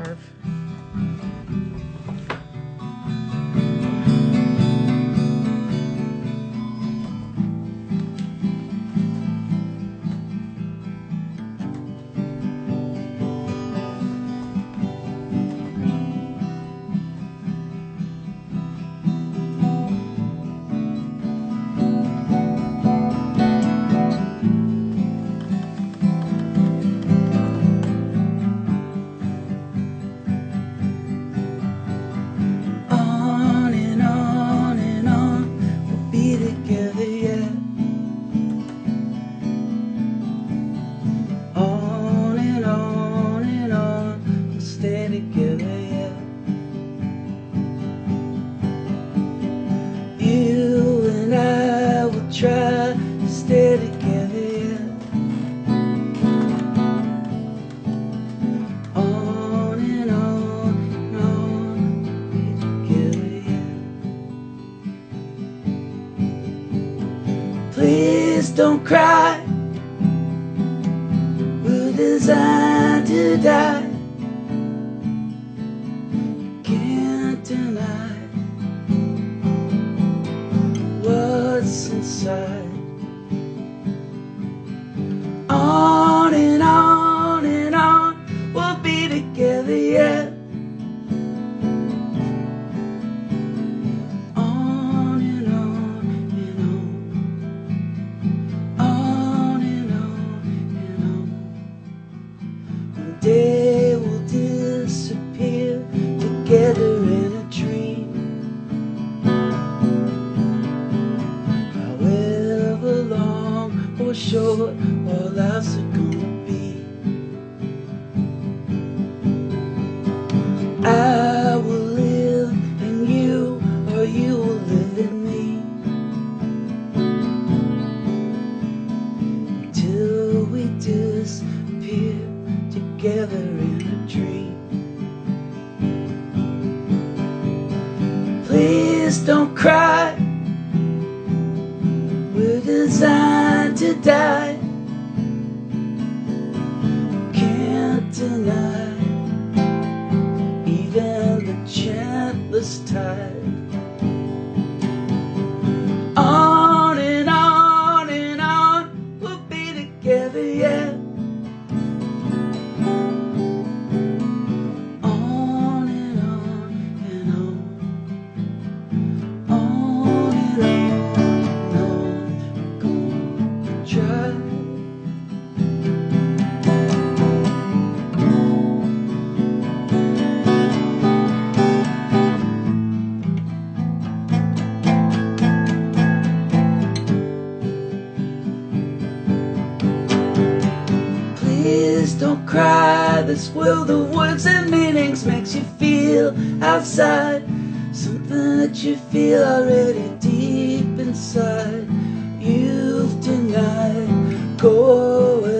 scarf. You and I will try to stay together, yeah. On and on and on, be together, yeah. Please don't cry, we're designed to die. Can't deny what's inside. On and on and on, we'll be together, yeah. On and on and on, on and on and on. One day we'll disappear together in a dream. However long or short our lives are gonna be, I will live in you, or you will live in me, until we disappear together in a dream. Please don't cry, we're designed to die. Can't deny even the gentlest tide. On and on and on, we'll be together, yeah. On and on and on, on and on and on. Try. Please don't cry, this world of words and meanings makes you feel outside something that you feel already deep inside. You've denied, go away.